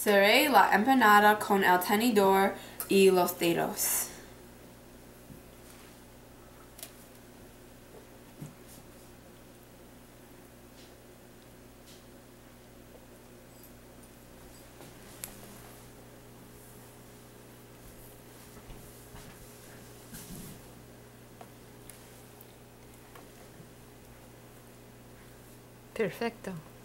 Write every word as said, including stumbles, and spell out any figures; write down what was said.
Seré la empanada con el tenedor y los dedos. Perfecto.